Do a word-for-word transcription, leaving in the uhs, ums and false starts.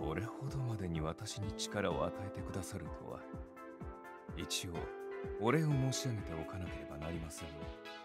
それほどまでに私に力を与えてくださるとは。一応お礼を申し上げておかなければなりませんね。